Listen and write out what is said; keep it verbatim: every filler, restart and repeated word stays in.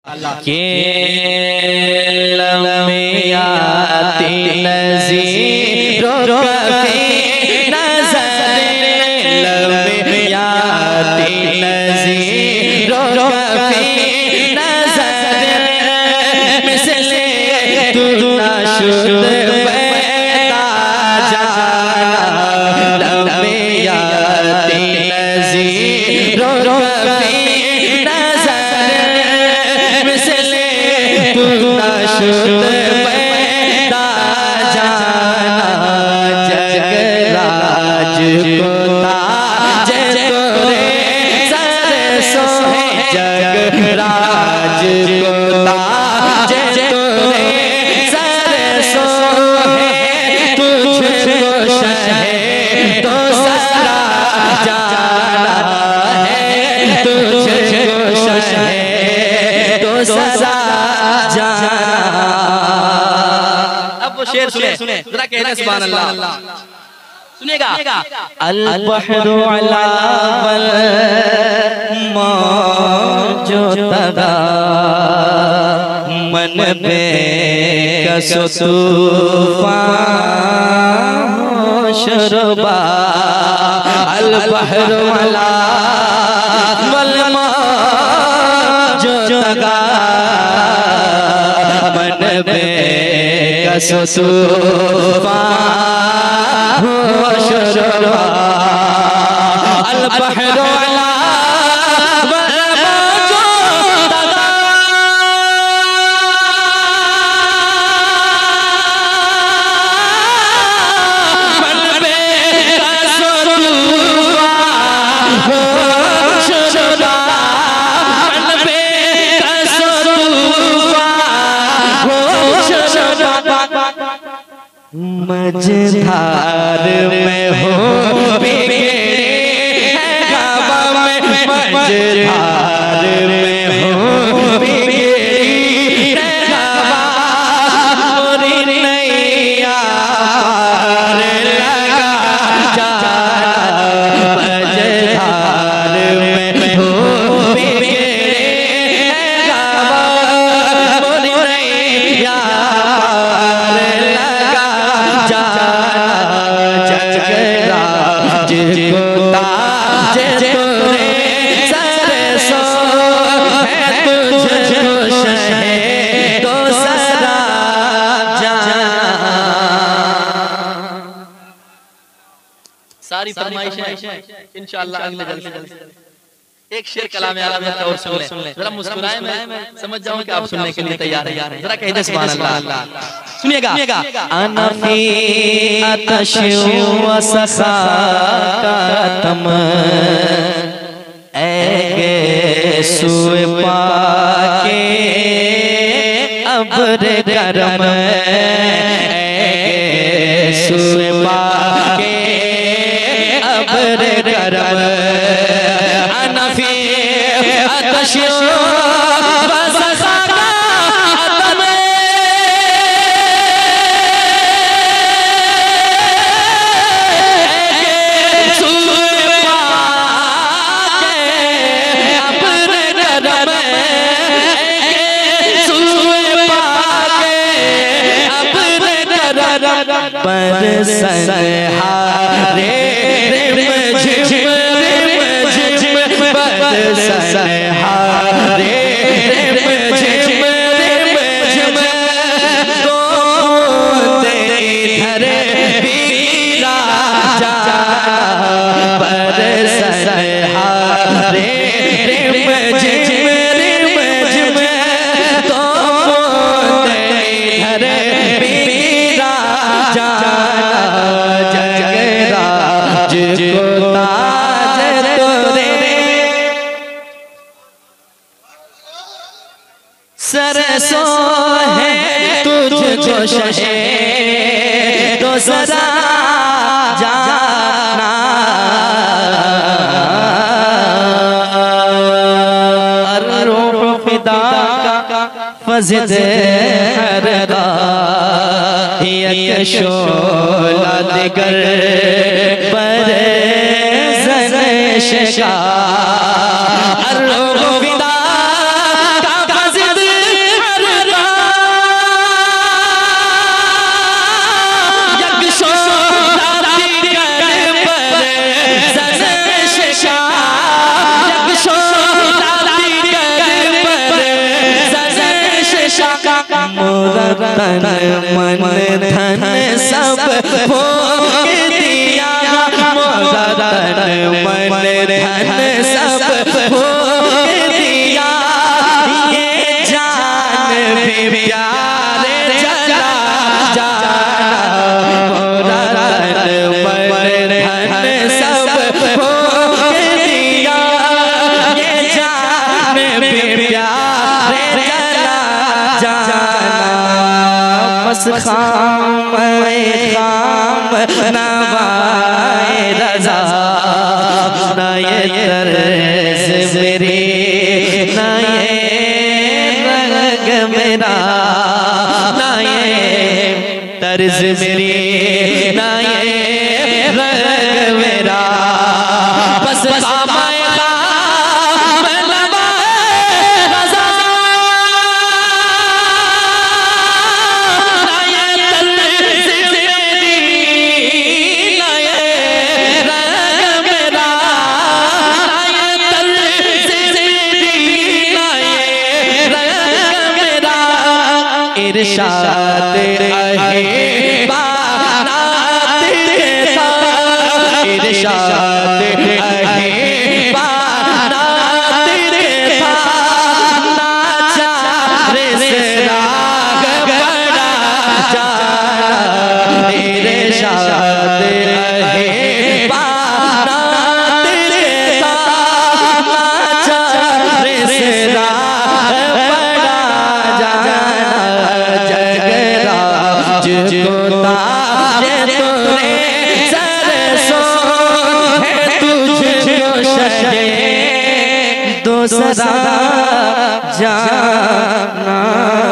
के लम्याती नज़ीरों कफ़ी नज़र लम्याती नज़ीरों कफ़ी नज़र मिसले तू ना शुद्ध पैदा जाना लम्याती नज़ीरों कफ़ी शुद्ध पैदा जाना जगराज को ताज तोरे सर सोहे जगराज को ताज तोरे सर सोहे तुझको शहे तो सारा जाना है तुझको शहे तो सारा जाना। शेर सुने सुने जरा कहना सुभान अल्लाह सुनेगा। अल बहरु अला वल मौजो तगा मन पे कसो तूफान शरबा अल बहरु अला वल मौजो तगा मन पे कसो तूफान शरबा अल बहरु अला वल मौजो तगा मन पे कसो तूफान शरबा मन पे कसो तूफान शरबा मझधार में हो बिगड़े हवा में मझधार में हो बिगड़ी हवा पूरी नैया लगा जाना मझधार में हो बिगड़े हवा पूरी नैया जगराज को ताज तोरे सर सोहे तुझको शहे तो सारा जाना। सारी फरमाइशें इंशाअल्लाह अगले जलसे एक शेर कलाम आला में और सुन ले जरा मुस्कुराए मैं समझ जाऊं कि आप सुनने के लिए तैयार हैं जरा कह दे सुभान अल्लाह सुनिएगा। अनफी अतश व सखा का तम ऐगे सुए पाके अब्र करम ऐगे सुए पाके अब्र करम अनफी अतश व सखा पर सहारे रिम झिम रिम झिम पर सहारे रिम झिम रिम झिम तो इधर बीरा जाना पर सहारे रिम झिम रिम झिम तो इधर बीरा जाना जगराज को ताज तोरे सर सोहे तुझको शहे तो सदा जाना रूह फिदा का फज़द हरदा एक शोला दिगर पर ज़नश का रूह फिदा का फज़द तन मन धन सब भोग दिया, मोरा तन मन धन सब भोग दिया, ये जान भी प्यारे चला जाना, मोरा तन मन धन सब भोग दिया, ये जान भी प्यारे चला जाना। बस खाम खाम नवाए रज़ा, ना ये तर्ज़ मेरे, ना ये रंग मेरा, ना ये तर्ज़ मेरी, ना ये रंग मेरा। बस खाम खाम नवाए रज़ा, ना ये तर्ज़ मेरी, ना ये रंग मेरा, ना ये तर्ज़ मेरी, ना ये रंग मेरा। इरशाद अहे बारात था, इरशाद अहे बारात था, नाचार से राग बड़ा जाना, इरशाद अहे बारात था, नाचार से राग बड़ा जाना। जगराज को ताज तोरे सरसों है, तुझको शहे दूसरा जाना।